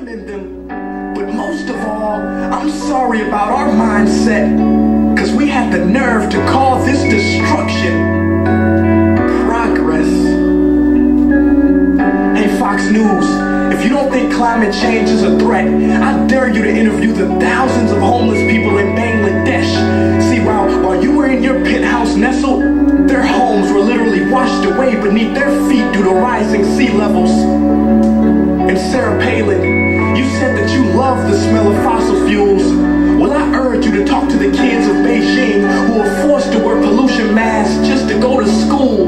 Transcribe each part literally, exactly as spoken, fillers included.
believing in them. But most of all, I'm sorry about our mindset, cause we had the nerve to call this destruction progress. Hey Fox News, if you don't think climate change is a threat, I dare you to interview the thousands of homeless people in Bangladesh. See, while, while you were in your penthouse nestled, their homes were literally washed away beneath their feet due to rising sea levels. And Sarah Palin, you said that you love the smell of fossil fuels. Well, I urge you to talk to the kids of Beijing who are forced to wear pollution masks just to go to school.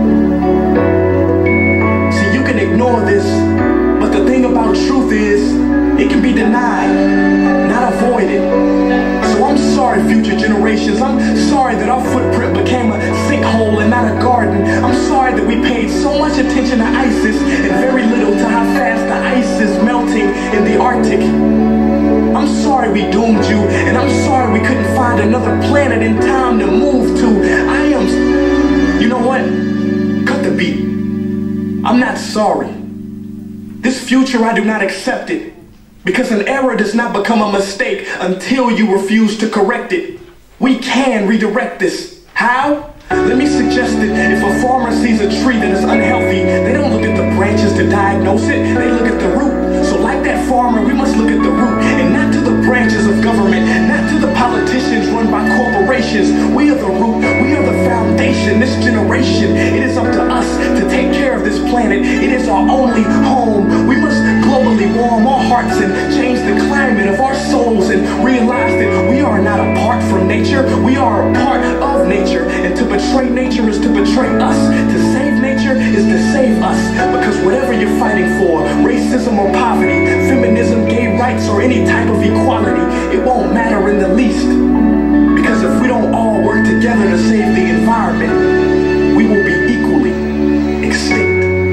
See, you can ignore this, but the thing about truth is, it can be denied, not avoided. So I'm sorry, future generations. I'm sorry that our footprint became a sinkhole and not a garden. I'm sorry that we paid so much attention to ISIS and very little to how fast the ice is melting in the Arctic. I'm sorry we doomed you, and I'm sorry we couldn't find another planet in time to move to. I am... You know what? Cut the beat. I'm not sorry. This future, I do not accept it. Because an error does not become a mistake until you refuse to correct it. We can redirect this. How? Let me suggest that if a farmer sees a tree that is unhealthy, they don't look at the branches to diagnose it, they look at the root. So like that farmer, we must look at the root, and not to the branches of government, not to the politicians run by corporations. We are the root, we are the foundation, this generation. It is up to us to take care of this planet. It is our only home. We must globally warm our hearts and change the climate of our souls and realize that we are not apart from nature, we are a part of nature. And to betray nature is to betray us. To save nature is to save us. Because whatever you're fighting for, racism or poverty, feminism, gay rights, or any type of equality, it won't matter in the least. Because if we don't all work together to save the environment, we will be equally extinct.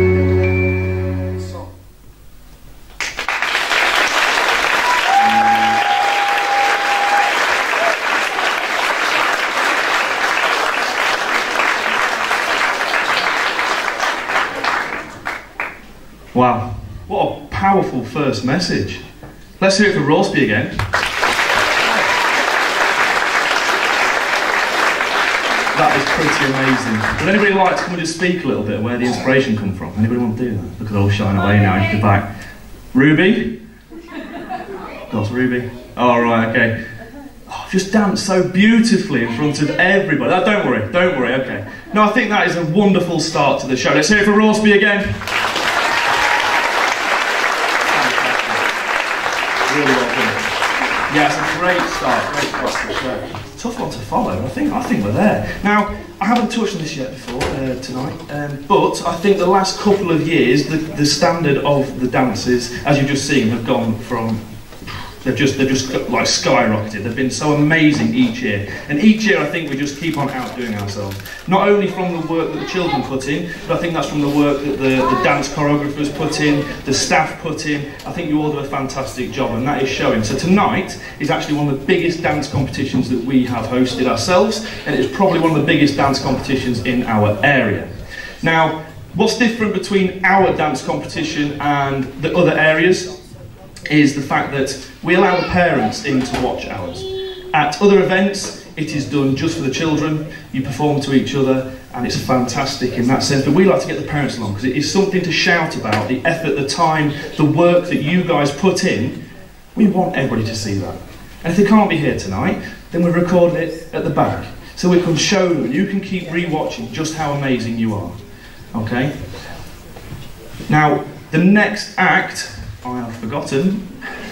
Wow, what a powerful first message. Let's hear it for Rorsby again. That is pretty amazing. Would anybody like to come and just speak a little bit of where the inspiration come from? Anybody want to do that? Look at all shine away now in the back. Ruby? That's Ruby. Oh, right, okay. Oh, just danced so beautifully in front of everybody. Oh, don't worry, don't worry, okay. No, I think that is a wonderful start to the show. Let's hear it for Rorsby again. Really well done. Yeah, it's a great start, great start to the show. Tough one to follow. I think I think we're there. Now, I haven't touched on this yet before uh, tonight, um, but I think the last couple of years, the, the standard of the dances, as you've just seen, have gone from they've just they've just like skyrocketed. They've been so amazing each year, and each year I think we just keep on outdoing ourselves. Not only from the work that the children put in, but I think that's from the work that the, the dance choreographers put in, the staff put in. I think you all do a fantastic job, and that is showing. So tonight is actually one of the biggest dance competitions that we have hosted ourselves, and it's probably one of the biggest dance competitions in our area. Now, what's different between our dance competition and the other areas is the fact that we allow the parents in to watch ours. At other events, it is done just for the children, you perform to each other, and it's fantastic in that sense, but we like to get the parents along, because it is something to shout about, the effort, the time, the work that you guys put in. We want everybody to see that. And if they can't be here tonight, then we've recorded it at the back, so we can show them, and you can keep re-watching just how amazing you are. Okay? Now, the next act, I have forgotten,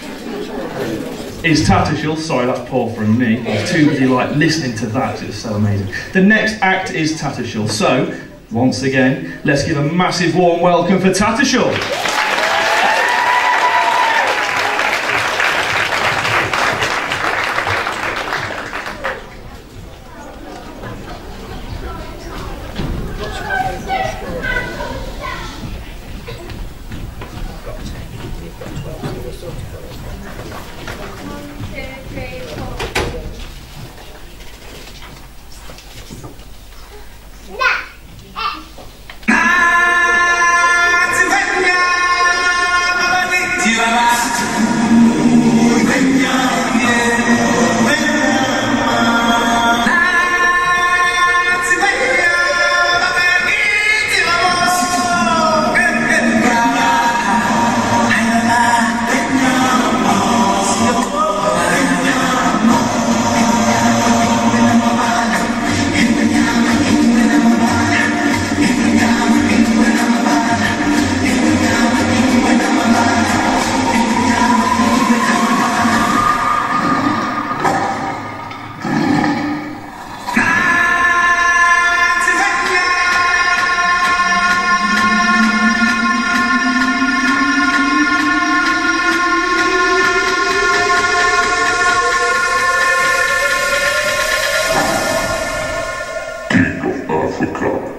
is Tattershall. Sorry, that's poor from me. I was too busy like listening to that, it was so amazing. The next act is Tattershall. So, once again, let's give a massive warm welcome for Tattershall. Ah! Africa.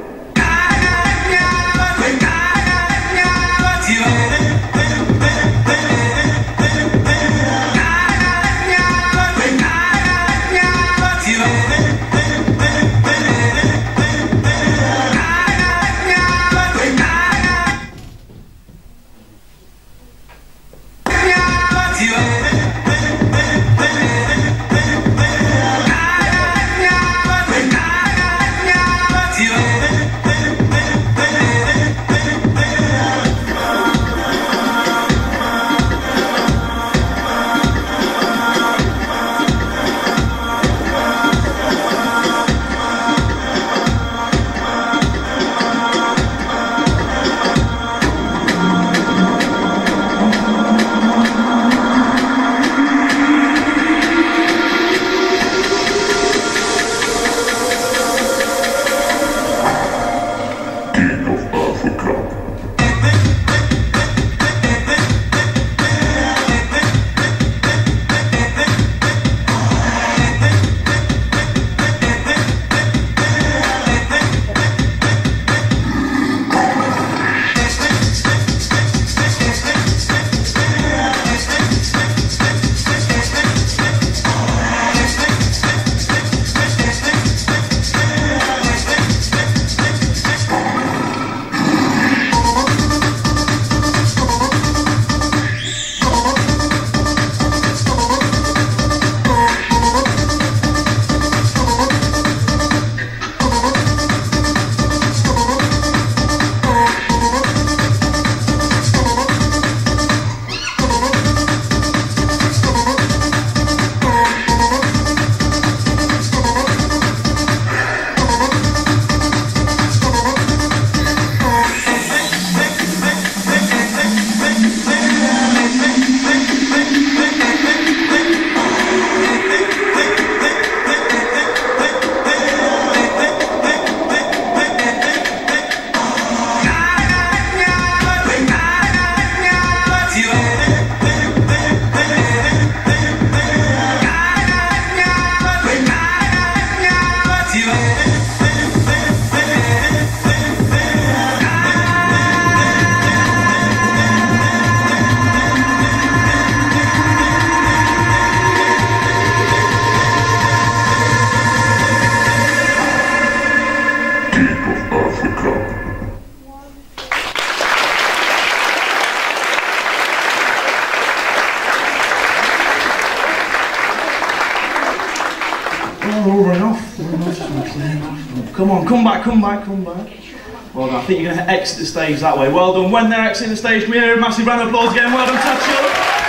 Come on, come back, come back, come back. Well done. I think you're going to exit the stage that way. Well done. When they're exiting the stage, can we hear a massive round of applause again? Well done, Tatchell.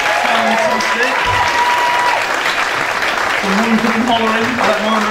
Fantastic. Some hunting and hollering. I don't mind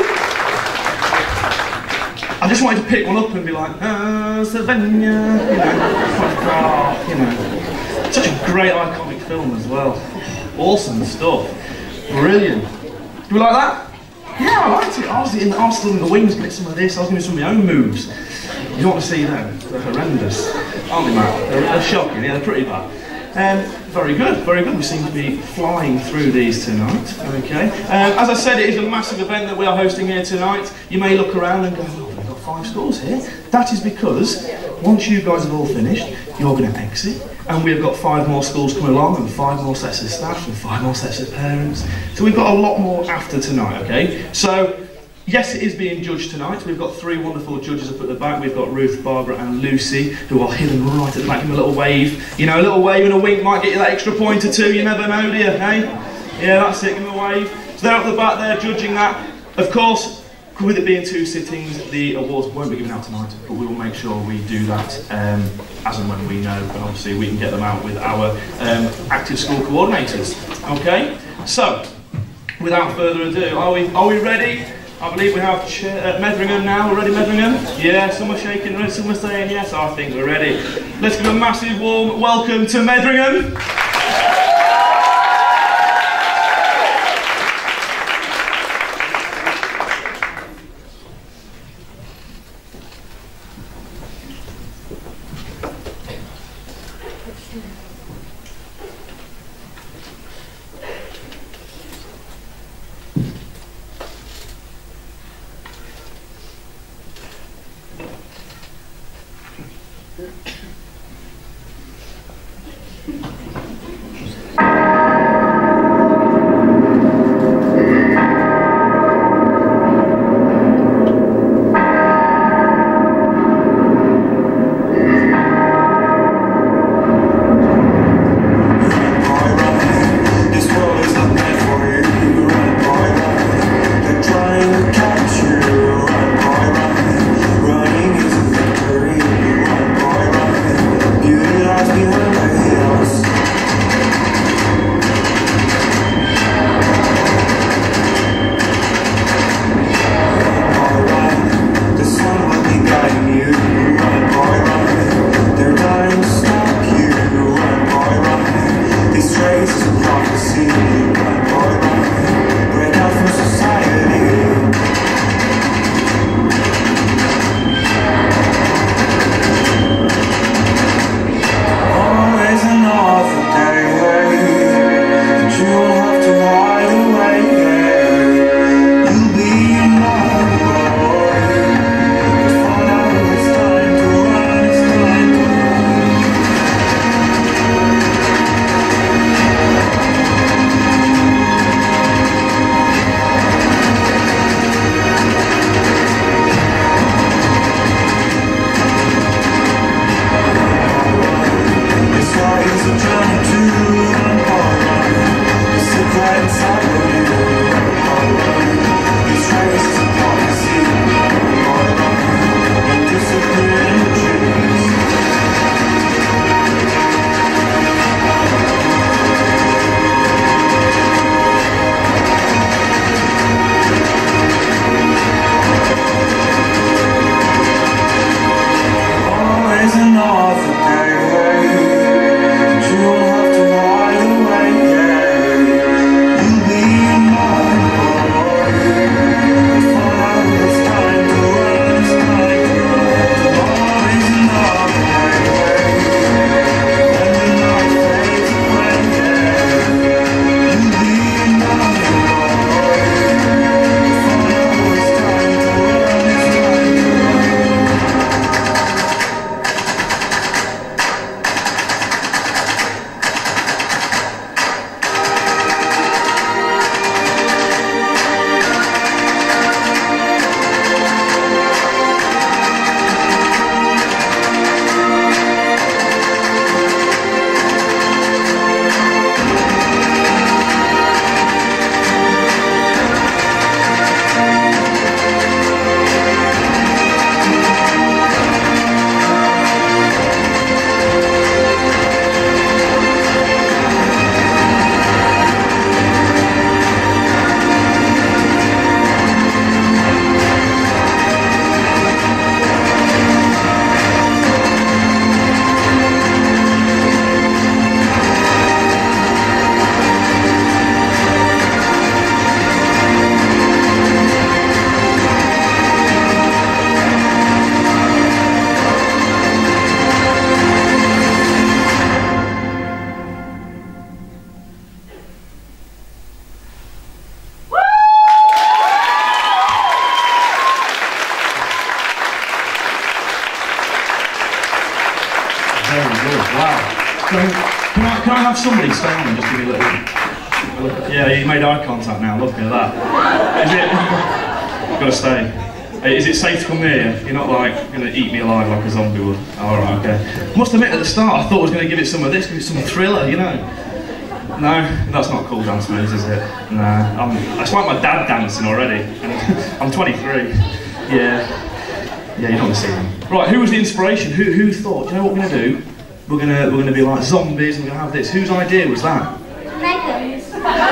that. I just wanted to pick one up and be like, ah, Savannah, you know. Oh, you know. Such a great iconic film as well. Awesome stuff. Brilliant. Do we like that? Yeah, I liked it. I was, in, I was still in the wings, get some of this. I was doing some of my own moves. You don't want to see them. They're horrendous. Aren't they, Matt? They're, they're shocking. Yeah, they're pretty bad. Um, very good, very good. We seem to be flying through these tonight. Okay. Um, as I said, it is a massive event that we are hosting here tonight. You may look around and go, oh, we've got five schools here. That is because once you guys have all finished, you're going to exit. And we've got five more schools coming along, and five more sets of staff, and five more sets of parents. So we've got a lot more after tonight, okay? So, yes, it is being judged tonight. We've got three wonderful judges up at the back. We've got Ruth, Barbara and Lucy, who are hidden right at the back. Give them a little wave. You know, a little wave and a wink might get you that extra point or two. You never know, do you, hey? Yeah, that's it, give them a wave. So they're up the back there judging that. Of course, with it being two sittings, the awards won't be given out tonight, but we will make sure we do that um, as and when we know, and obviously we can get them out with our um, active school coordinators. Okay, so without further ado, are we are we ready? I believe we have Ch uh, Metheringham now. We're ready, Metheringham? Yeah, some are shaking, some are saying yes. I think we're ready. Let's give a massive warm welcome to Metheringham. Can, can, I, can I have somebody stay on and just give me a little, a little... Yeah, you made eye contact now, look at that. Is it... You've got to stay. Is it safe to come near you? You're not like going to eat me alive like a zombie would? Alright, okay. I must admit at the start I thought I was going to give it some of this, give it some thriller, you know. No, that's not cool dance moves, is it? Nah, I'm, it's like my dad dancing already. I'm twenty-three. Yeah. Yeah, you don't want to see them. Right, who was the inspiration? Who who thought, you know what we're going to do? We're going to we're going to be like zombies and we're going to have this. Whose idea was that? Megan's.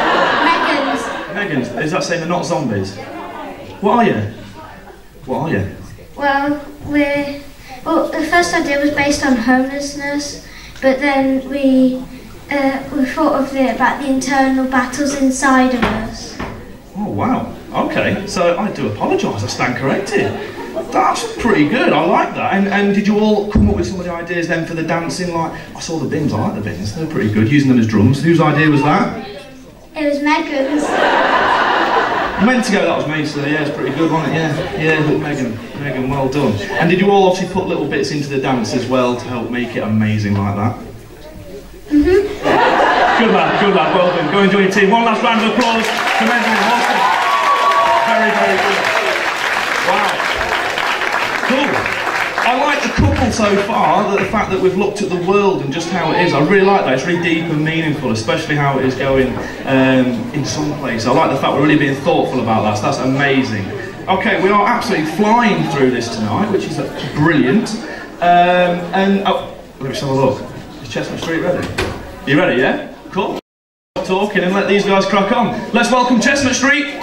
Megan's. Megan's. Is that saying they're not zombies? What are you? What are you? Well, we're... Well, the first idea was based on homelessness, but then we... Uh, we thought of it about the internal battles inside of us. Oh wow, okay, so I do apologise, I stand corrected. That's pretty good, I like that. And, and did you all come up with some of the ideas then for the dancing? Like, I saw the bins, I like the bins, they're pretty good, using them as drums. Whose idea was that? It was Megan's. I meant to go, that was me, so yeah, it's pretty good, wasn't it? Yeah, yeah, but Megan, Megan, well done. And did you all obviously put little bits into the dance as well to help make it amazing like that? Mhm. Good lad, good lad, well done. Go and join your team. One last round of applause to Megan and Austin. Very, very good. Wow. Cool. I like the couple so far, that the fact that we've looked at the world and just how it is. I really like that. It's really deep and meaningful, especially how it is going um, in some places. I like the fact we're really being thoughtful about that, so that's amazing. Okay, we are absolutely flying through this tonight, which is brilliant. Um, and, oh, let's have a look. Is Chestnut Street ready? You ready, yeah? Cool. Stop talking and let these guys crack on. Let's welcome Chestnut Street.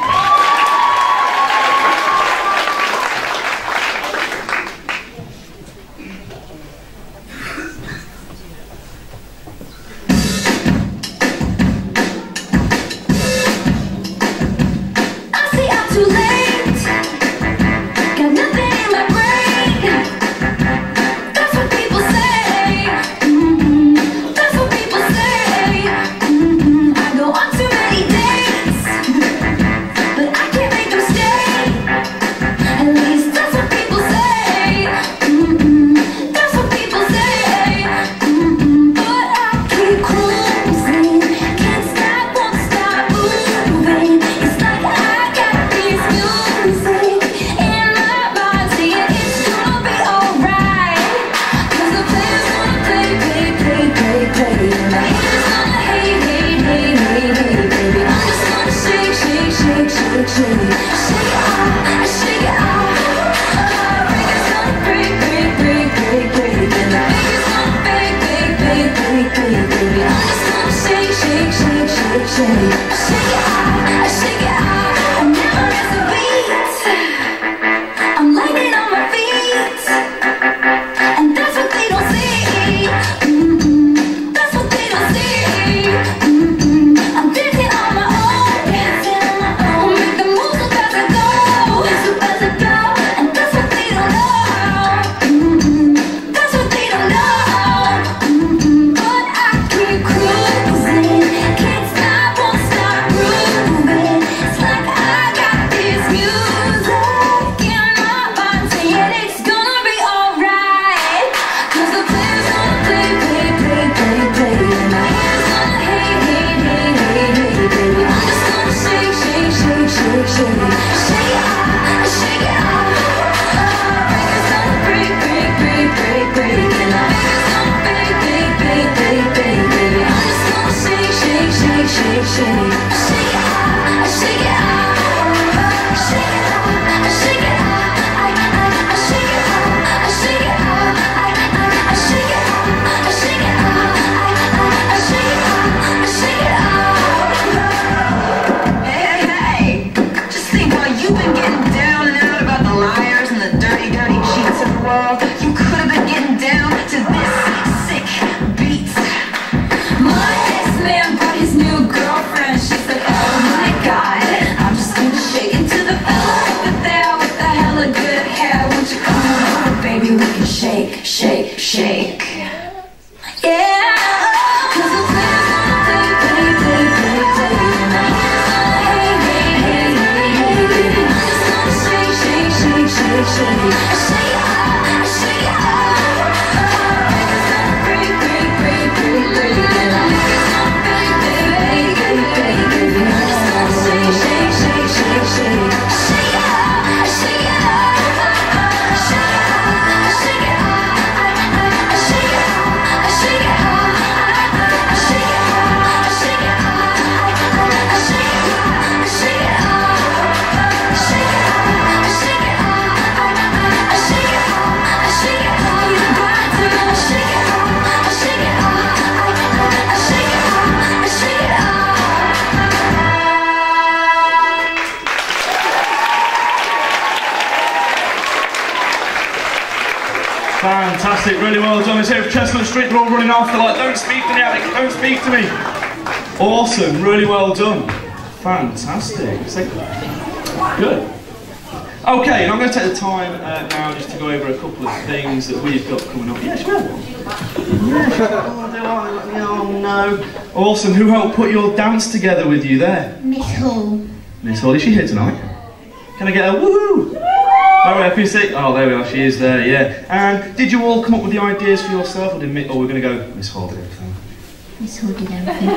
Fantastic, really well done. It's here for Chestnut Street, they're all running off, they're like, don't speak to me, Alex, don't speak to me. Awesome, really well done. Fantastic. Good. Okay, and I'm going to take the time uh, now just to go over a couple of things that we've got coming up. Yeah, sure. Yeah, sure. Oh, do I? Let me, oh no. Awesome, who helped put your dance together with you there? Miss Hall. Miss Hall, is she here tonight? Can I get a woohoo? Very happy to see. Oh, there we are. She is there. Yeah. And did you all come up with the ideas for yourself, or did Mi- or we're going to go Miss Hall did everything? Miss Hall did everything.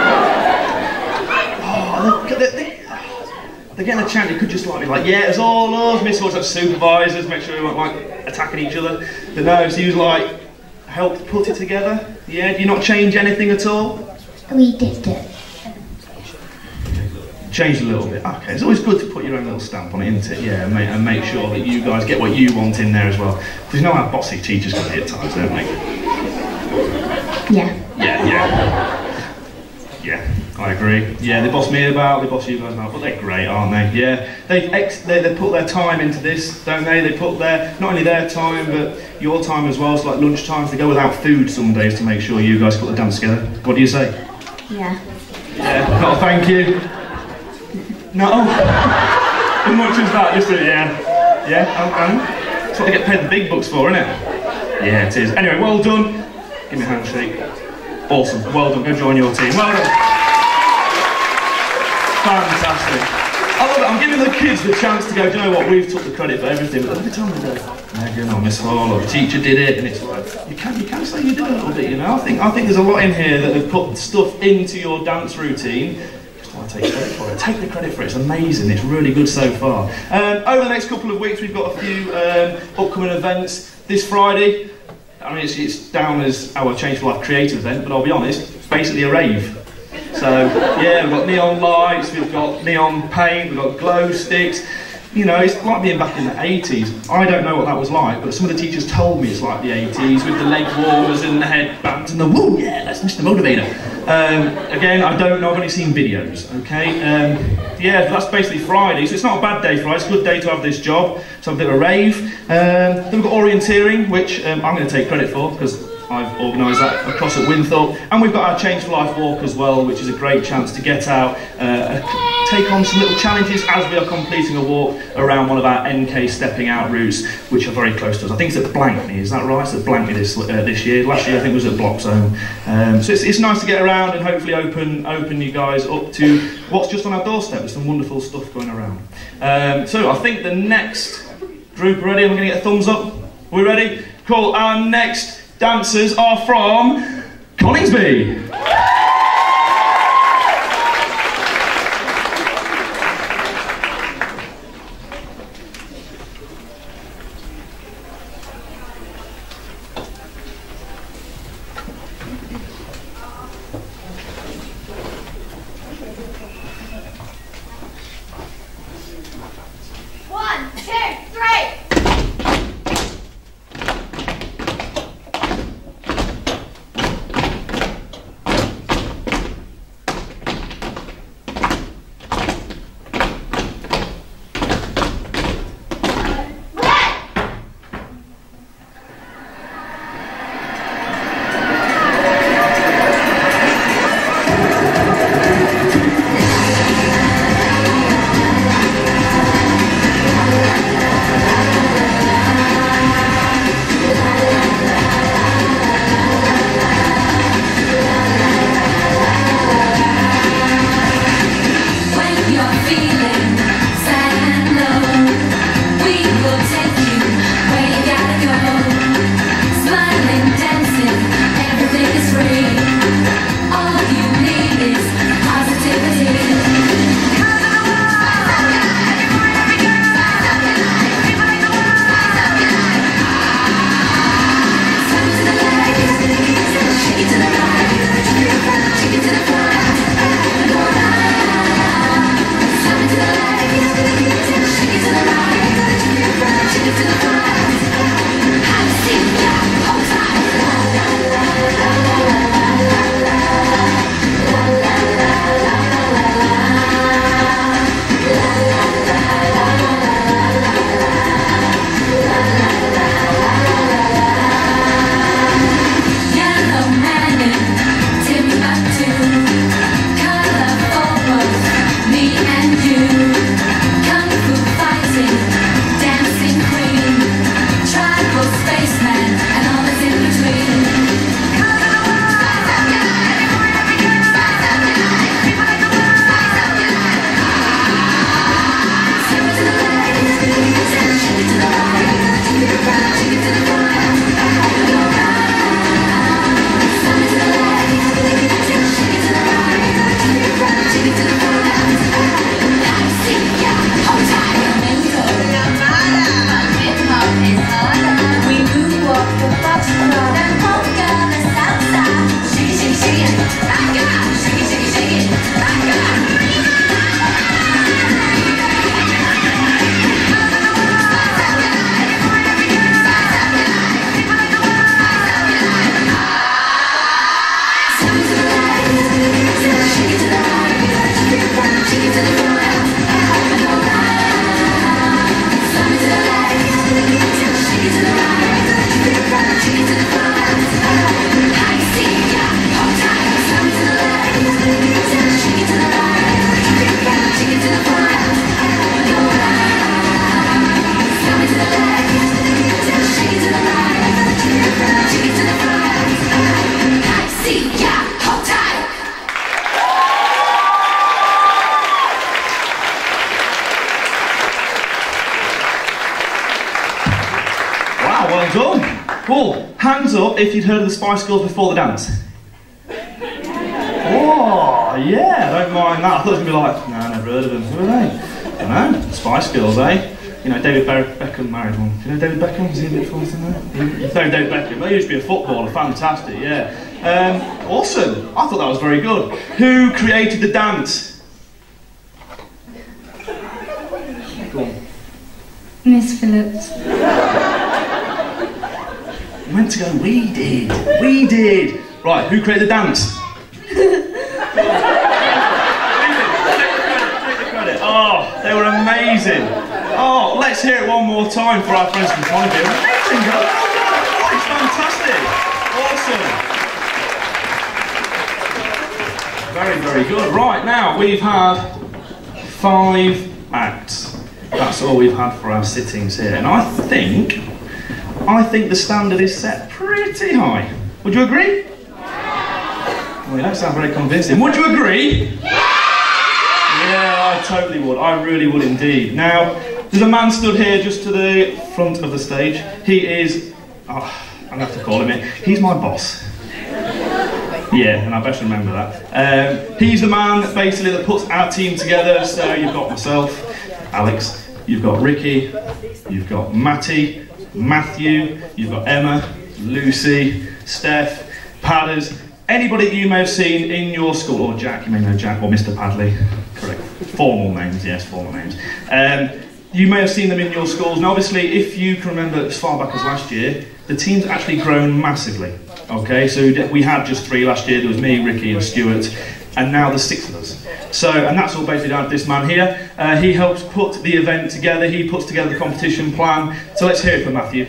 Oh, they, they, they're getting a chant. It could just like be like, yeah, it's all us. Miss Hall's like supervisors, make sure we weren't like attacking each other. But no, she was like helped put it together. Yeah. Do you not change anything at all? We did it. Changed a little bit. Okay, it's always good to put your own little stamp on it, isn't it? Yeah, and make, and make sure that you guys get what you want in there as well. Because you know how bossy teachers can be at times, don't they? Yeah. Yeah, yeah. Yeah, I agree. Yeah, they boss me about, they boss you guys about, but they're great, aren't they? Yeah, they, ex they they put their time into this, don't they? They put their, not only their time, but your time as well. So like lunch times, they go without food some days to make sure you guys put the dance together. What do you say? Yeah. Yeah, not a thank you. No, as much as that, just a, yeah, yeah, and that's what they get paid the big bucks for, isn't it? Yeah, it is. Anyway, well done. Give me a handshake. Awesome. Well done. Go join your team. Well done. Fantastic. I love it. I'm giving the kids the chance to go, do you know what, we've took the credit for everything, but every time they go, Megan or Miss Hall or the teacher did it, and it's like, you can, you can say you did a little bit, you know? I think, I think there's a lot in here that have put stuff into your dance routine. I take credit for it. Take the credit for it. It's amazing. It's really good so far. Um, over the next couple of weeks, we've got a few um, upcoming events. This Friday, I mean, it's, it's down as our Change for Life creative event, but I'll be honest, it's basically a rave. So, yeah, we've got neon lights, we've got neon paint, we've got glow sticks. You know, it's like being back in the eighties. I don't know what that was like, but some of the teachers told me it's like the eighties with the leg warmers and the headbands and the woo, yeah, that's Mister Motivator. Um, again, I don't know, I've only seen videos, okay? Um, yeah, that's basically Friday, so it's not a bad day Friday, it's a good day to have this job, so a bit of a rave. Um, then we've got orienteering, which um, I'm going to take credit for, because I've organised that across at Winthorpe, and we've got our Change for Life walk as well, which is a great chance to get out, uh, take on some little challenges as we are completing a walk around one of our N K stepping out routes, which are very close to us. I think it's at Blankney, is that right? It's at Blankney this uh, this year. Last year I think it was at Bloxholm. Um, so it's, it's nice to get around and hopefully open open you guys up to what's just on our doorstep. There's some wonderful stuff going around. Um, so I think the next group are ready. I'm going to get a thumbs up. Are we ready? Cool. Our next dancers are from Coningsby. One, two, three. Wow, well done. Well, hands up if you'd heard of the Spice Girls before the dance. Oh, yeah, don't mind that. I thought it was going to be like, no, I never heard of them. Who are they? I don't know, Spice Girls, eh? You know, David Be- Beckham married one. Do you know David Beckham? Is he a bit famous in there? No, David Beckham. He used to be a footballer, fantastic, yeah. Um, awesome, I thought that was very good. Who created the dance? Go on. Miss Phillips. You meant to go, we did, we did. Right, who created the dance? Oh, they were amazing. Oh, let's hear it one more time for our friends from Connolly. Amazing, girl. Oh, it's fantastic. Awesome. Very, very good. Right, now we've had five acts. That's all we've had for our sittings here. And I think, I think the standard is set pretty high. Would you agree? Well, you don't sound very convincing. Would you agree? Yeah, I totally would. I really would indeed. Now, there's a man stood here just to the front of the stage. He is, oh, I'm going to have to call him it. He's my boss. Yeah, and I best remember that. Um, he's the man that basically that puts our team together. So you've got myself, Alex, you've got Ricky, you've got Matty, Matthew, you've got Emma, Lucy, Steph, Padders, anybody that you may have seen in your school, or Jack, you may know Jack, or Mister Padley. Correct. Formal names, yes, formal names. Um, you may have seen them in your schools, and obviously, if you can remember as far back as last year, the team's actually grown massively. Okay, so we had just three last year. There was me, Ricky, and Stuart, and now there's six of us. So, and that's all basically down to this man here. Uh, he helps put the event together. He puts together the competition plan. So let's hear it from Matthew.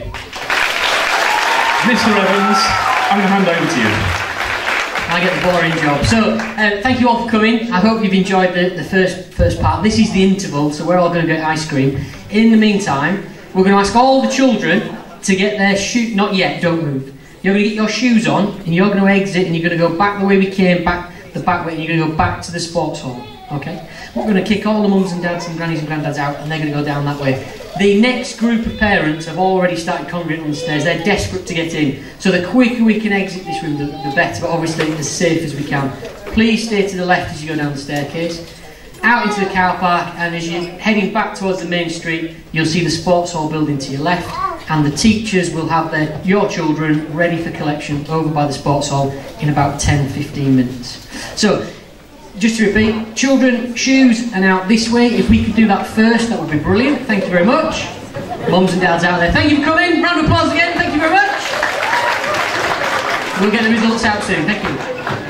Mister Evans, I'm going to hand over to you. I get the boring job. So, uh, thank you all for coming. I hope you've enjoyed the, the first first part. This is the interval, so we're all going to get ice cream. In the meantime, we're going to ask all the children to get their shoe. Not yet, don't move. You're going to get your shoes on, and you're going to exit, and you're going to go back the way we came, back the back way, and you're going to go back to the sports hall. Okay? We're going to kick all the mums and dads and grannies and granddads out, and they're going to go down that way. The next group of parents have already started congregating on the stairs. They're desperate to get in. So the quicker we can exit this room, the, the better, but obviously as safe as we can. Please stay to the left as you go down the staircase. Out into the car park, and as you're heading back towards the main street, you'll see the sports hall building to your left, and the teachers will have their, your children ready for collection over by the sports hall in about ten to fifteen minutes. So, just to repeat, children, shoes and out this way. If we could do that first, that would be brilliant. Thank you very much. Mums and dads out there, thank you for coming. Round of applause again, thank you very much. We'll get the results out soon, thank you.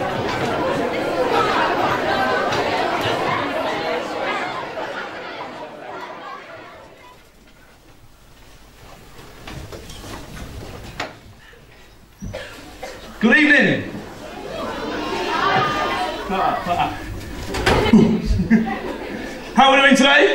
Good evening. How are we doing today?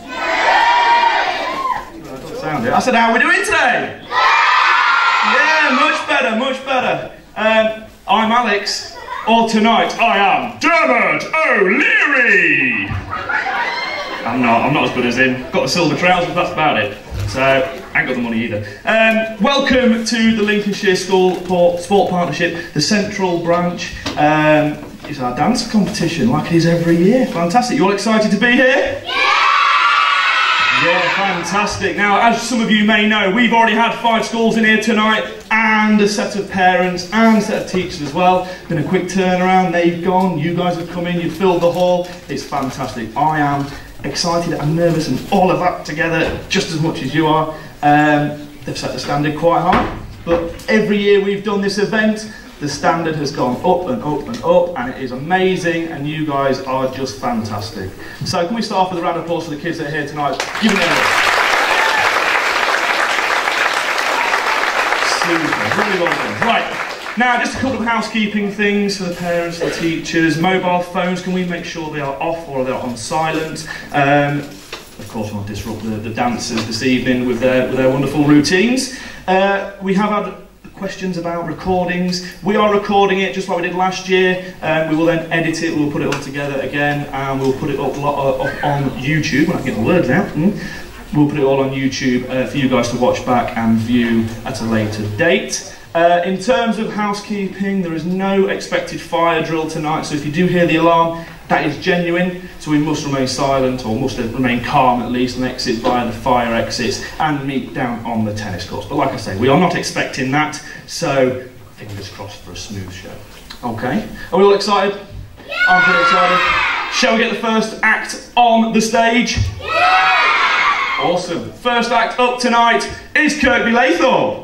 That doesn't sound it. I said, how are we doing today? Yeah, much better, much better. Um, I'm Alex, or tonight I am Dermot O'Leary. I'm not, I'm not as good as him. Got the silver trousers, that's about it. So, I ain't got the money either. Um, welcome to the Lincolnshire School Sport Partnership, the Central Branch. Um, it's our dance competition, like it is every year. Fantastic. You all excited to be here? Yeah! Yeah, fantastic. Now, as some of you may know, we've already had five schools in here tonight, and a set of parents, and a set of teachers as well. Been a quick turnaround, they've gone, you guys have come in, you've filled the hall. It's fantastic. I am excited and nervous and all of that together just as much as you are. Um, they've set the standard quite high, but every year we've done this event, the standard has gone up and up and up, and it is amazing, and you guys are just fantastic. So can we start off with a round of applause for the kids that are here tonight? Give them a super, really well done. Right. Now, just a couple of housekeeping things for the parents, the teachers. Mobile phones, can we make sure they are off or they're on silent? Um, of course, we won't disrupt the, the dancers this evening with their, with their wonderful routines. Uh, we have had questions about recordings. We are recording it just like we did last year. Um, we will then edit it, we'll put it all together again, and we'll put it up, up on YouTube, when I can get the words out. Mm. We'll put it all on YouTube uh, for you guys to watch back and view at a later date. Uh, in terms of housekeeping, there is no expected fire drill tonight, so if you do hear the alarm, that is genuine, so we must remain silent, or must remain calm at least, and exit via the fire exits and meet down on the tennis courts. But like I say, we are not expecting that, so fingers crossed for a smooth show. Okay, are we all excited? Yeah! I'm pretty excited. Shall we get the first act on the stage? Yeah! Awesome. First act up tonight is Kirkby Laythorpe.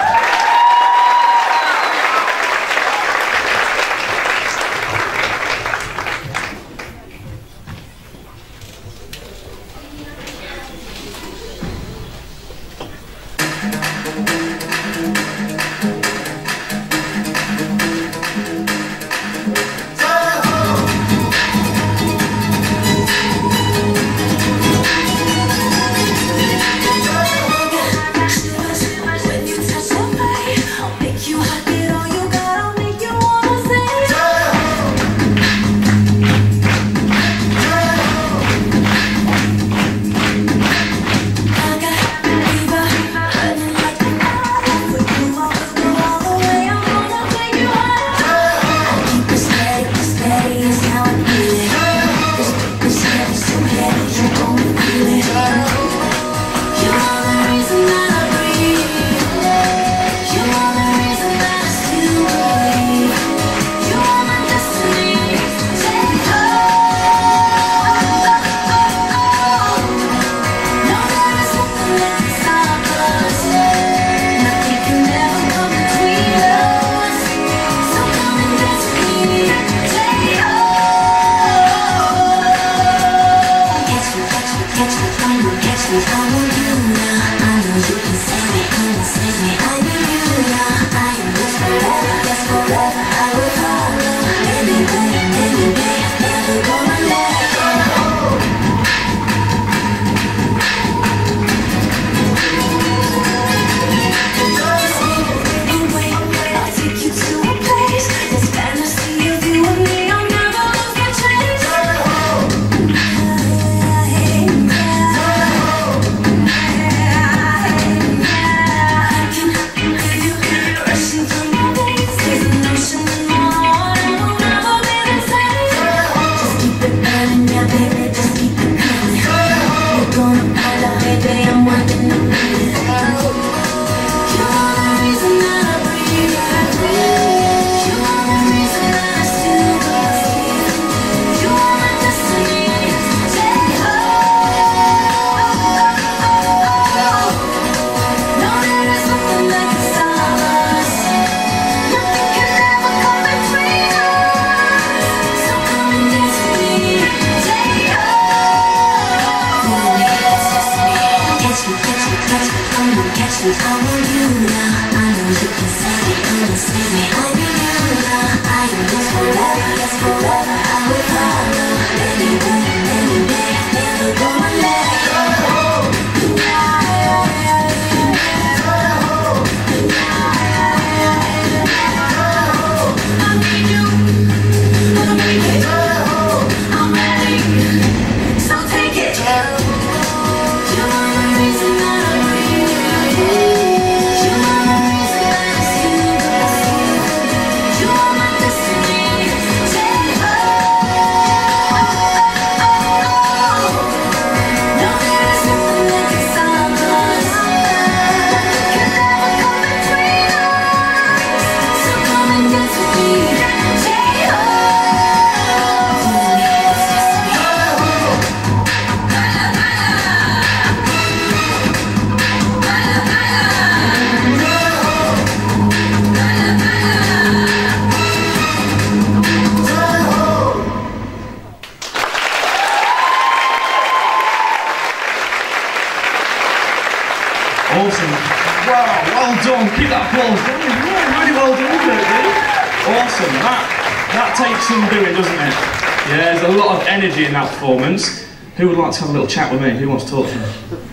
Awesome. Wow, well done. Keep that applause going. Yeah, really well done, Kirkby. Awesome. That, that takes some doing, doesn't it? Yeah, there's a lot of energy in that performance. Who would like to have a little chat with me? Who wants to talk to me?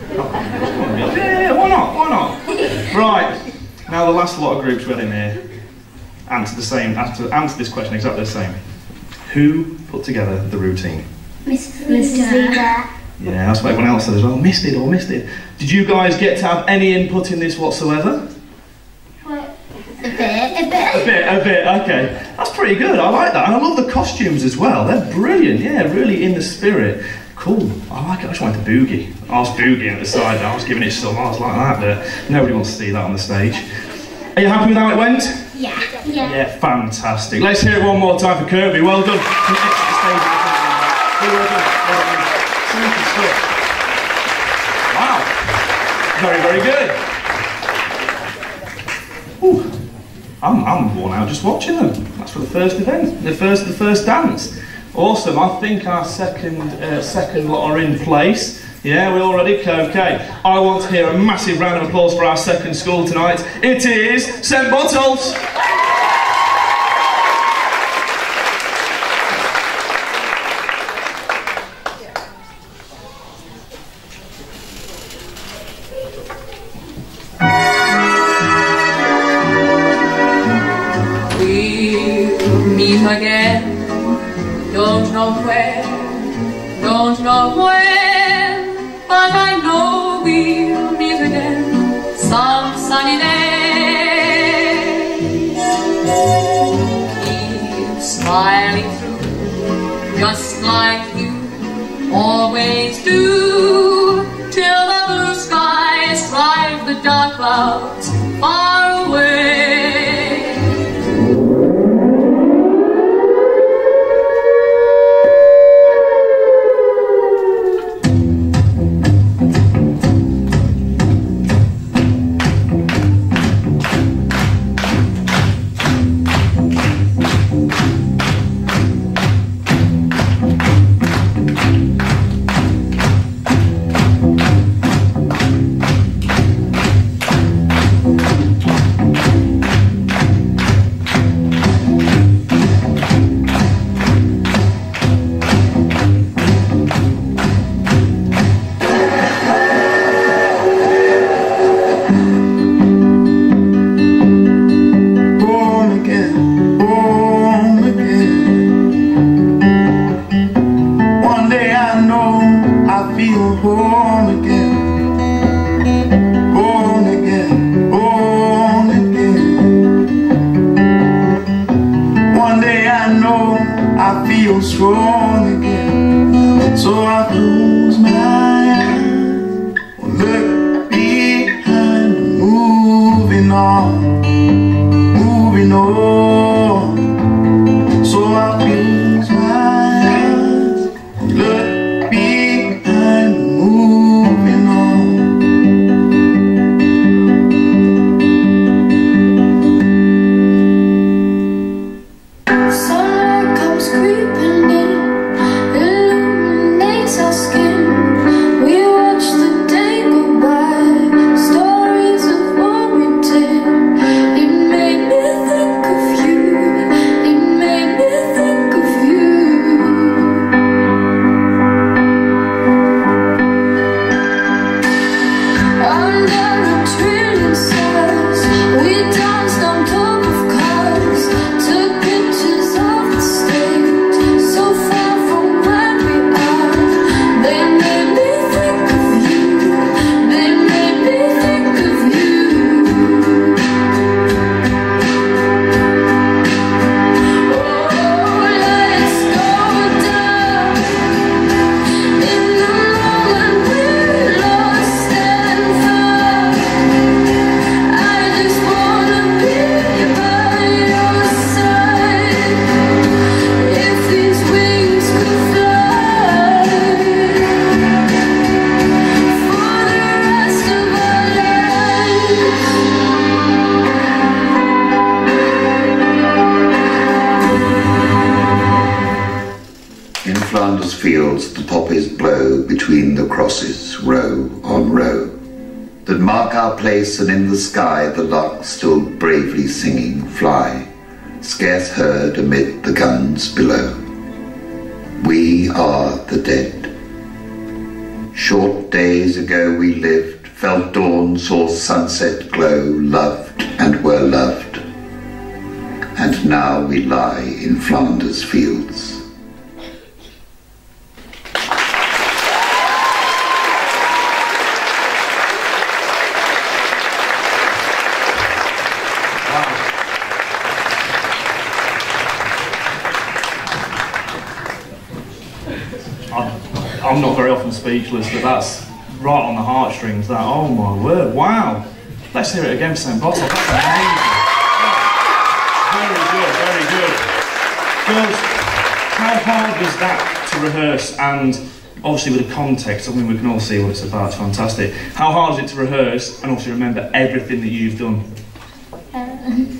Yeah, yeah, yeah, why not? Why not? Right. Now the last lot of groups we had in here answer the same, answer, answer this question exactly the same. Who put together the routine? Missus Leader. Yeah, that's what everyone else said as well. Missed it or missed it. Did you guys get to have any input in this whatsoever? Well, a bit, a bit. A bit, a bit, okay. That's pretty good, I like that. And I love the costumes as well. They're brilliant, yeah, really in the spirit. Cool, I like it. I just wanted to boogie. I was boogieing at the side, I was giving it some, I was like that, but nobody wants to see that on the stage. Are you happy with how it went? Yeah. Yeah. Yeah, fantastic. Let's hear it one more time for Kirby. Well done. From extra stage. Well done. Well done. Super stuff. Wow. Very, very good. Ooh. I'm, I'm worn out just watching them. That's for the first event, the first, the first dance. Awesome. I think our second, uh, second lot are in place. Yeah, we're all ready? Okay. I want to hear a massive round of applause for our second school tonight. It is Saint Bottles. We'll meet again. Don't know where, don't know when, but I know we'll meet again some sunny day. Keep smiling through, just like you always do, till the blue skies drive the dark clouds far away. fields the poppies blow between the crosses, row on row, that mark our place, and in the sky the larks still bravely singing fly, scarce heard amid the guns below. We are the dead. Short days ago we lived, felt dawn, saw sunset glow, loved and were loved, and now we lie in Flanders fields. I'm speechless, but that's right on the heartstrings, that. Oh my word, wow. Let's hear it again for Saint Botolph. That's amazing. Very good, very good. Girls, how hard was that to rehearse? And obviously with the context, I mean, we can all see what it's about, it's fantastic. How hard is it to rehearse and also remember everything that you've done? Um,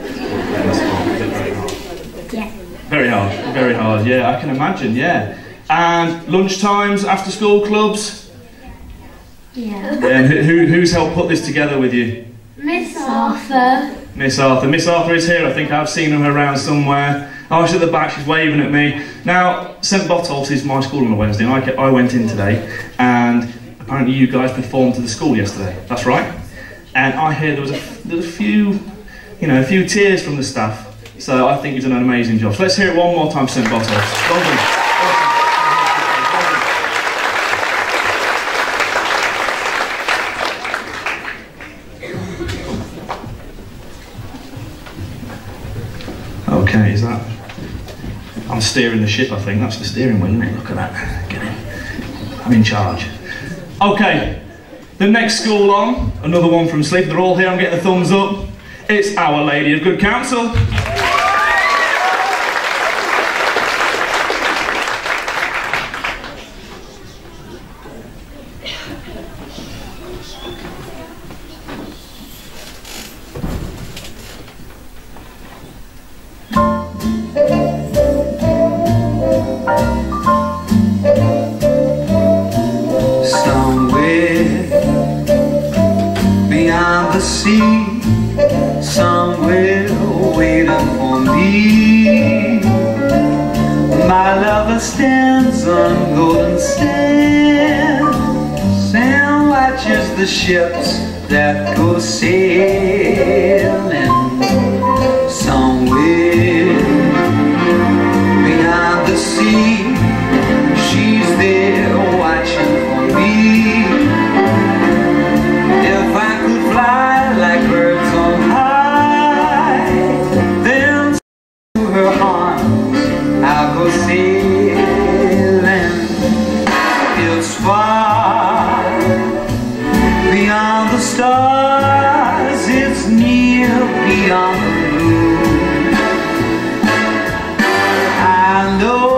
yeah. Very hard, very hard, yeah, I can imagine, yeah. And lunchtimes, after school clubs? Yeah. And who, who's helped put this together with you? Miss Arthur. Miss Arthur. Miss Arthur is here, I think I've seen her around somewhere. Oh, she's at the back, she's waving at me. Now, Saint Botolph's is my school on a Wednesday, and I, I went in today, and apparently you guys performed to the school yesterday, that's right? And I hear there was a, there was a few, you know, a few tears from the staff, so I think you've done an amazing job. So let's hear it one more time, Saint Botolph's. Well done. Okay, is that... I'm steering the ship, I think. That's the steering wheel, isn't it? Look at that. Get in. I'm in charge. Okay, the next school on, another one from Sleep. They're all here, I'm getting the thumbs up. It's Our Lady of Good Counsel. Somewhere waiting for me, my lover stands on golden sands and watches the ships that go sailing. Somewhere beyond the sea, she's there watching for me. If I could fly like birds on high, then to her arms I'll go sailing. It's far beyond the stars, it's near beyond the moon. I know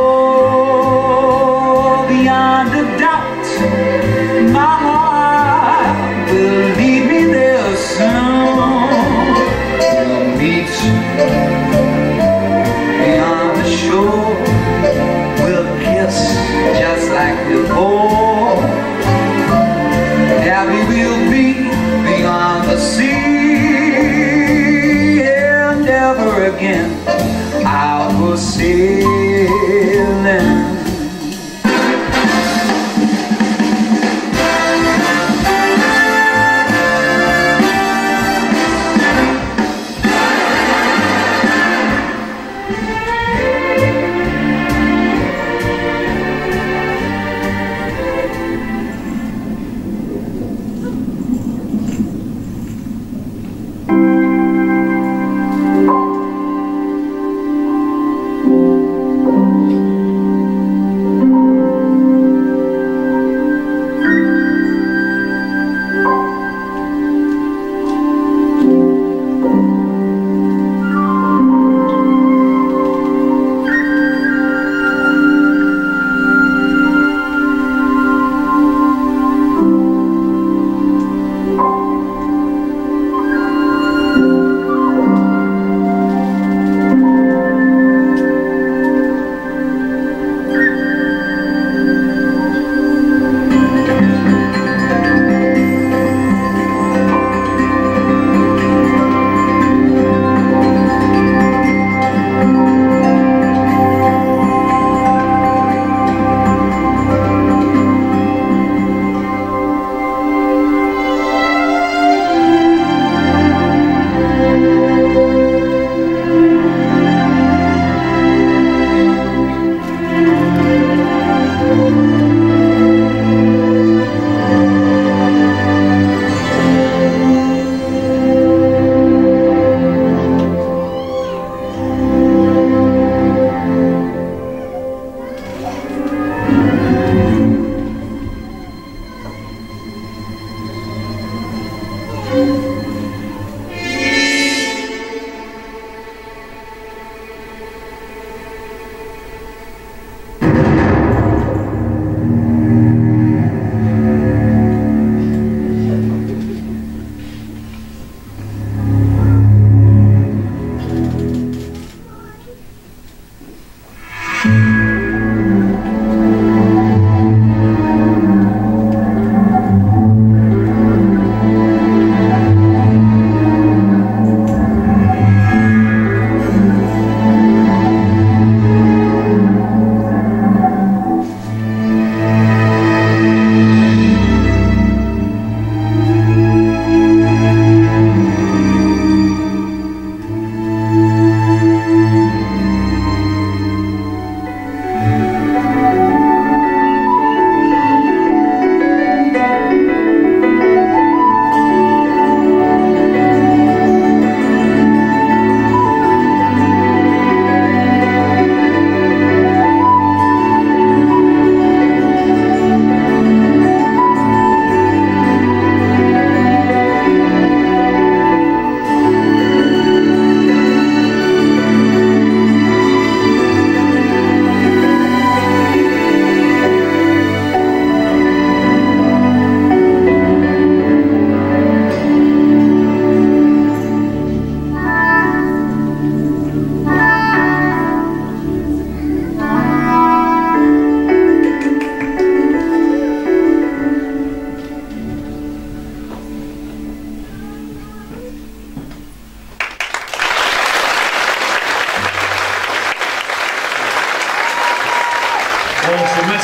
beyond a doubt my heart will lead me there soon. We'll meet beyond the shore, we'll kiss just like before. Happy we'll be beyond the sea. Yeah,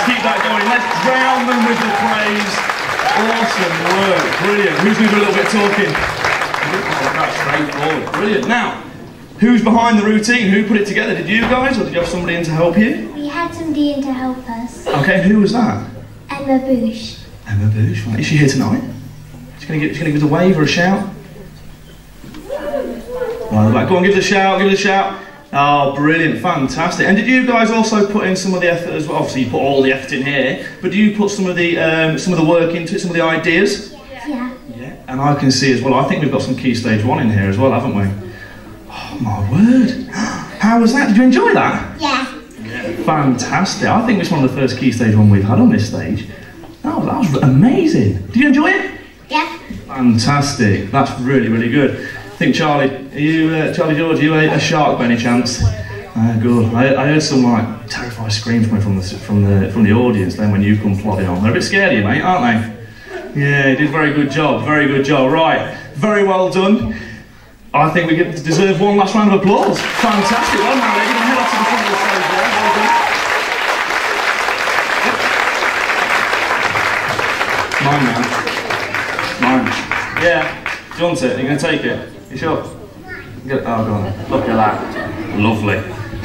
keep that going. Let's drown them with the praise. Awesome work, brilliant. Who's going to do a little bit of talking? That's straightforward, brilliant. Now, who's behind the routine? Who put it together? Did you guys, or did you have somebody in to help you? We had somebody in to help us. Okay, who was that? Emma Bush. Emma Bush, right. Is she here tonight? She's going to give, she's going to give us a wave or a shout? Well, like, go on, give us a shout, give us a shout. Oh, brilliant, fantastic. And did you guys also put in some of the effort as well? Obviously, you put all the effort in here, but do you put some of the um, some of the work into it, some of the ideas? Yeah. Yeah. And I can see as well, I think we've got some Key Stage one in here as well, haven't we? Oh, my word. How was that? Did you enjoy that? Yeah. Yeah. Fantastic. I think it's one of the first Key Stage one we've had on this stage. That was, that was amazing. Did you enjoy it? Yeah. Fantastic. That's really, really good. I think Charlie, are you, uh, Charlie George, are you a, a shark by any chance? Uh, good. I, I heard some like terrified screams coming from the from the from the audience then when you come plodding on. They're a bit scared of you, mate, aren't they? Yeah, you did a very good job. Very good job. Right, very well done. I think we get to deserve one last round of applause. Fantastic. Well, now they're going to head up to the front of the stage there. Well done. Mine now. Mine. Yeah. Do you want it? Are you going to take it? You sure? Get, oh, go on. Look at that. Lovely.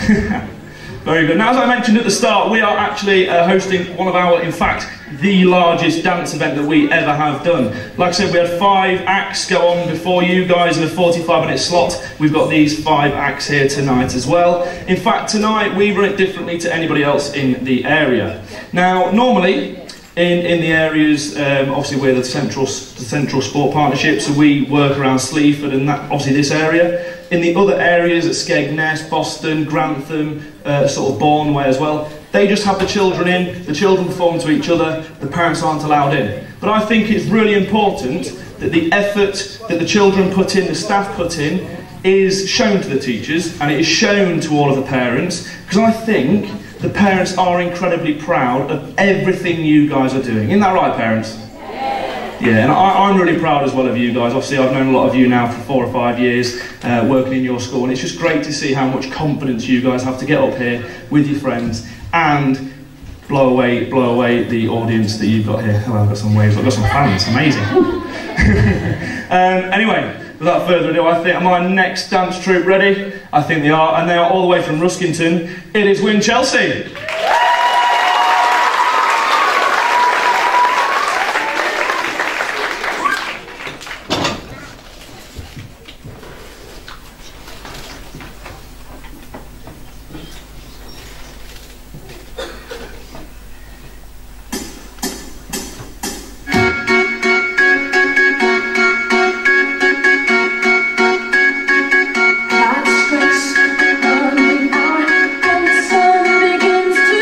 Very good. Now, as I mentioned at the start, we are actually uh, hosting one of our, in fact, the largest dance event that we ever have done. Like I said, we had five acts go on before you guys in a forty-five minute slot. We've got these five acts here tonight as well. In fact, tonight we run it differently to anybody else in the area. Now, normally, In, in the areas, um, obviously we're the central, the central sport partnership, so we work around Sleaford and that, obviously this area. In the other areas at Skegness, Boston, Grantham, uh, sort of Bourne way as well, they just have the children in, the children perform to each other, the parents aren't allowed in. But I think it's really important that the effort that the children put in, the staff put in, is shown to the teachers and it is shown to all of the parents, because I think the parents are incredibly proud of everything you guys are doing. Isn't that right, parents? Yeah, and I, I'm really proud as well of you guys. Obviously, I've known a lot of you now for four or five years uh, working in your school, and it's just great to see how much confidence you guys have to get up here with your friends and blow away, blow away the audience that you've got here. Oh, I've got some waves, I've got some fans, amazing. um, anyway. Without further ado, I think, am my next dance troupe ready? I think they are, and they are all the way from Ruskington. It is Win Chelsea. Begins to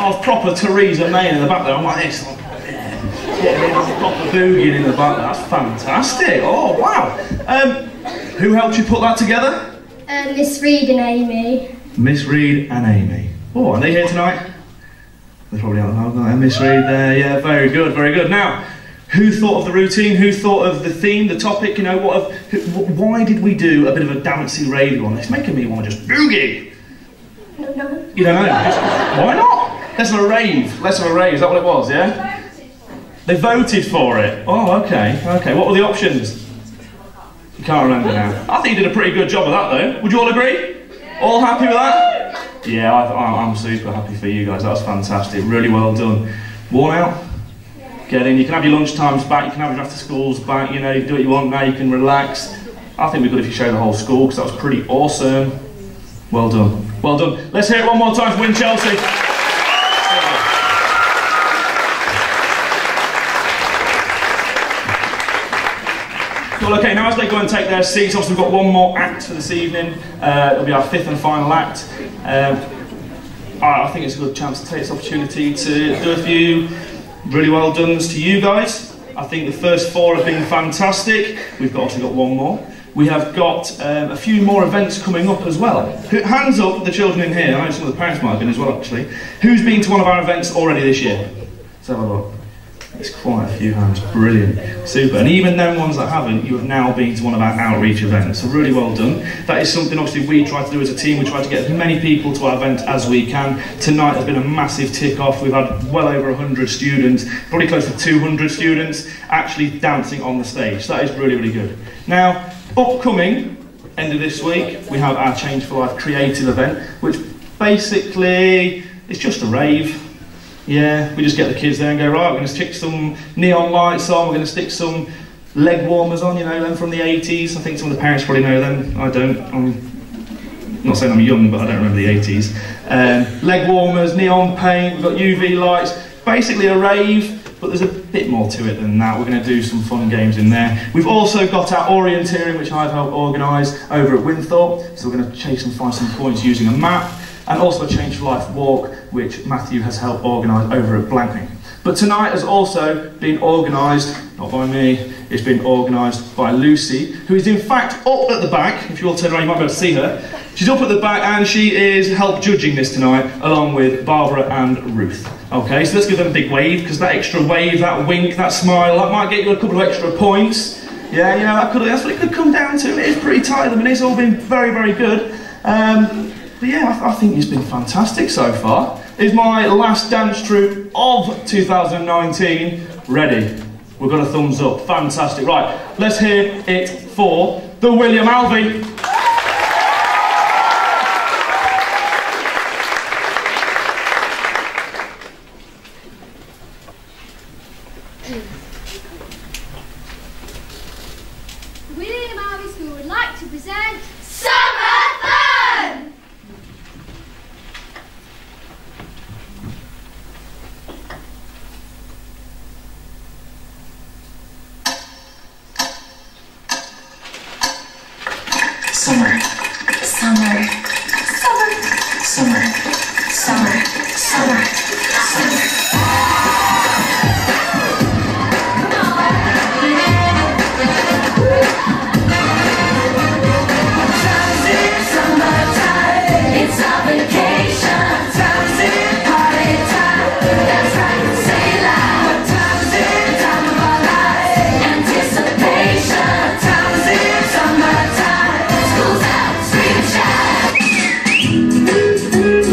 of proper Theresa May in the back there. I'm like this. Getting in proper boogieing in the back. That's fantastic. Oh, wow. Um, who helped you put that together? Uh, Miss Reed and Amy. Miss Reed and Amy. Oh, are they here tonight? They're probably out of the Miss Reed there. Yeah, very good, very good. Now, who thought of the routine? Who thought of the theme, the topic? You know, what? Of, who, why did we do a bit of a dancey ravey one? It's making me want to just boogie. No, no. You don't know? Just, why not? Let's have a rave. Let's have a rave. Is that what it was? Yeah. They voted for it. Oh, okay, okay. What were the options? You can't remember now. I think you did a pretty good job of that, though. Would you all agree? All happy with that? Yeah, I, I'm super happy for you guys. That was fantastic. Really well done. Worn out? Get in. You can have your lunch times back. You can have your after schools back. You know, you can do what you want now. You can relax. I think it'd be good if you show the whole school because that was pretty awesome. Well done. Well done. Let's hear it one more time for Win Chelsea. Well, okay, now as they go and take their seats, obviously we've got one more act for this evening. Uh, it'll be our fifth and final act. Um, I think it's a good chance to take this opportunity to do a few really well dones to you guys. I think the first four have been fantastic. We've got, obviously got one more. We have got um, a few more events coming up as well. Hands up, the children in here. I know some of the parents might have been as well, actually. Who's been to one of our events already this year? Let's have a look. It's quite a few hands. Brilliant. Super. And even them ones that haven't, you have now been to one of our outreach events. So really well done. That is something obviously we try to do as a team. We try to get as many people to our event as we can. Tonight has been a massive tick off. We've had well over one hundred students, probably close to two hundred students actually dancing on the stage. So that is really, really good. Now, upcoming, end of this week, we have our Change for Life creative event, which basically is just a rave. Yeah, we just get the kids there and go, right, we're going to stick some neon lights on, we're going to stick some leg warmers on, you know, them from the eighties. I think some of the parents probably know them. I don't. I'm not saying I'm young, but I don't remember the eighties. Um, leg warmers, neon paint, we've got U V lights, basically a rave, but there's a bit more to it than that. We're going to do some fun games in there. We've also got our orienteering, which I've helped organise over at Winthorpe, so we're going to chase and find some points using a map. And also a Change for Life walk, which Matthew has helped organise over at Blankney. But tonight has also been organised, not by me, it's been organised by Lucy, who is in fact up at the back. If you all turn around, you might be able to see her. She's up at the back and she is help judging this tonight, along with Barbara and Ruth. Okay, so let's give them a big wave, because that extra wave, that wink, that smile, that might get you a couple of extra points. Yeah, you know, that could, that's what it could come down to. It is pretty tight at the minute, it's all been very, very good. Um, But yeah, I, th I think it's been fantastic so far. Is my last dance troupe of two thousand nineteen ready? We've got a thumbs up. Fantastic. Right, let's hear it for the William Alvey. William Alvey School would like to present Summer Fun! Summer, summer, summer, summer, summer, summer, summer. It's our vacation. Time's it, party time. That's right, say it loud. Time's it, time of our lives. Anticipation. Time's it, summertime. School's out, scream and shout.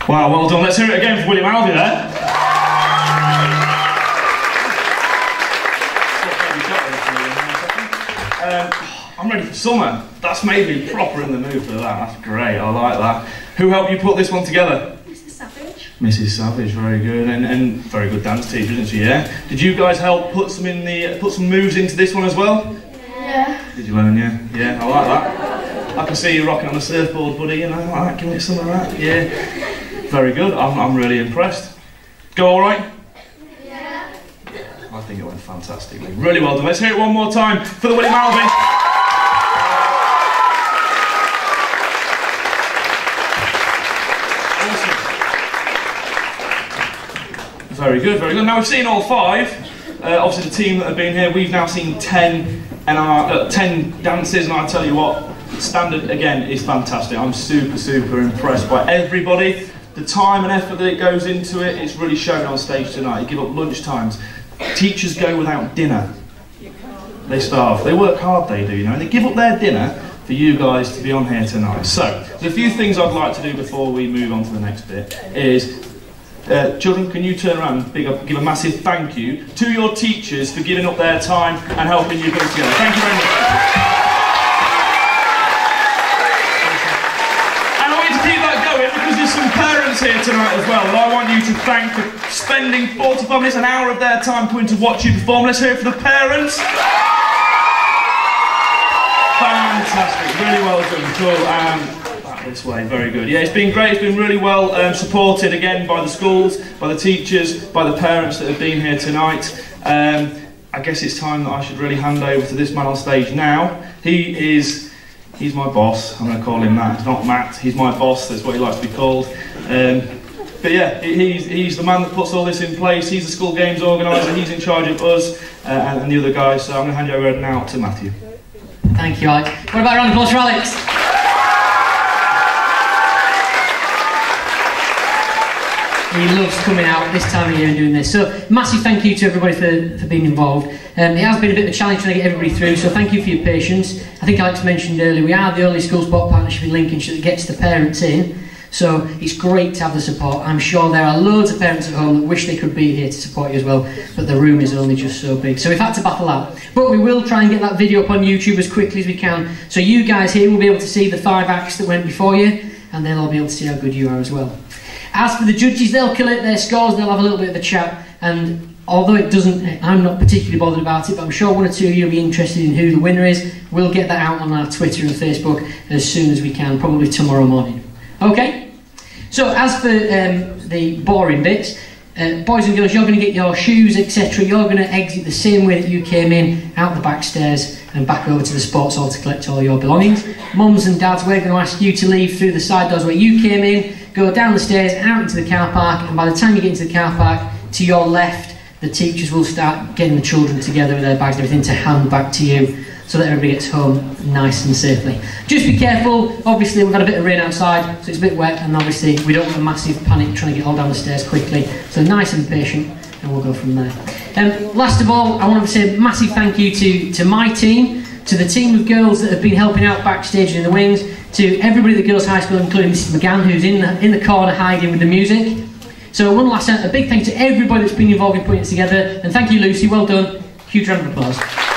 Wow, well done. Let's hear it again for William Alvey there. Um, I'm ready for summer. That's made me proper in the mood for that. That's great. I like that. Who helped you put this one together? Missus Savage. Missus Savage, very good, and, and very good dance teacher, isn't she? Yeah. Did you guys help put some in the put some moves into this one as well? Yeah. Did you learn? Yeah. Yeah. I like that. I can see you rocking on the surfboard, buddy. You know, like that. Give me some of that. Yeah. Very good. I'm I'm really impressed. Go all right? Yeah. I think it went fantastically. Really well done. Let's hear it one more time for the William Alvey. Very good, very good. Now we've seen all five. Uh, obviously, the team that have been here, we've now seen ten and our uh, ten dances, and I tell you what, standard again is fantastic. I'm super, super impressed by everybody. The time and effort that it goes into it, it's really shown on stage tonight. You give up lunch times. Teachers go without dinner. They starve. They work hard, they do, you know, and they give up their dinner for you guys to be on here tonight. So, there's a few things I'd like to do before we move on to the next bit. Is Uh, children, can you turn around and big up, give a massive thank you to your teachers for giving up their time and helping you put it together. Thank you very much. And I want you to keep that going because there's some parents here tonight as well that I want you to thank for spending forty-five minutes, an hour of their time coming to watch you perform. Let's hear it for the parents. Fantastic, really well done, cool. Um, This way, very good. Yeah, it's been great. It's been really well um, supported again by the schools, by the teachers, by the parents that have been here tonight. Um, I guess it's time that I should really hand over to this man on stage now. He is, he's my boss. I'm going to call him that. He's not Matt. He's my boss. That's what he likes to be called. Um, but yeah, he's he's the man that puts all this in place. He's the school games organiser. He's in charge of us uh, and, and the other guys. So I'm going to hand you over now to Matthew. Thank you, Alex. What about a round of applause for Alex? He loves coming out this time of year and doing this. So, massive thank you to everybody for, for being involved. Um, it has been a bit of a challenge trying to get everybody through, so thank you for your patience. I think Alex mentioned earlier, we are the only school sport partnership in Lincolnshire that gets the parents in. So, it's great to have the support. I'm sure there are loads of parents at home that wish they could be here to support you as well, but the room is only just so big. So, we've had to battle out. But we will try and get that video up on YouTube as quickly as we can. So, you guys here will be able to see the five acts that went before you, and they'll all be able to see how good you are as well. As for the judges, they'll collect their scores, they'll have a little bit of a chat, and although it doesn't, I'm not particularly bothered about it, but I'm sure one or two of you will be interested in who the winner is. We'll get that out on our Twitter and Facebook as soon as we can, probably tomorrow morning. Okay? So as for um, the boring bits, uh, boys and girls, you're going to get your shoes, et cetera. You're going to exit the same way that you came in, out the back stairs and back over to the sports hall to collect all your belongings. Mums and dads, we're going to ask you to leave through the side doors where you came in, go down the stairs, out into the car park, and by the time you get into the car park, to your left, the teachers will start getting the children together with their bags and everything to hand back to you so that everybody gets home nice and safely. Just be careful, obviously we've had a bit of rain outside, so it's a bit wet, and obviously we don't want a massive panic trying to get all down the stairs quickly, so nice and patient, and we'll go from there. Um, last of all, I want to say a massive thank you to, to my team, to the team of girls that have been helping out backstage in the wings, to everybody at the Girls' High School, including Missus McGann, who's in the, in the corner hiding with the music. So one last time, a big thank you to everybody that's been involved in putting it together, and thank you, Lucy, well done. Huge round of applause.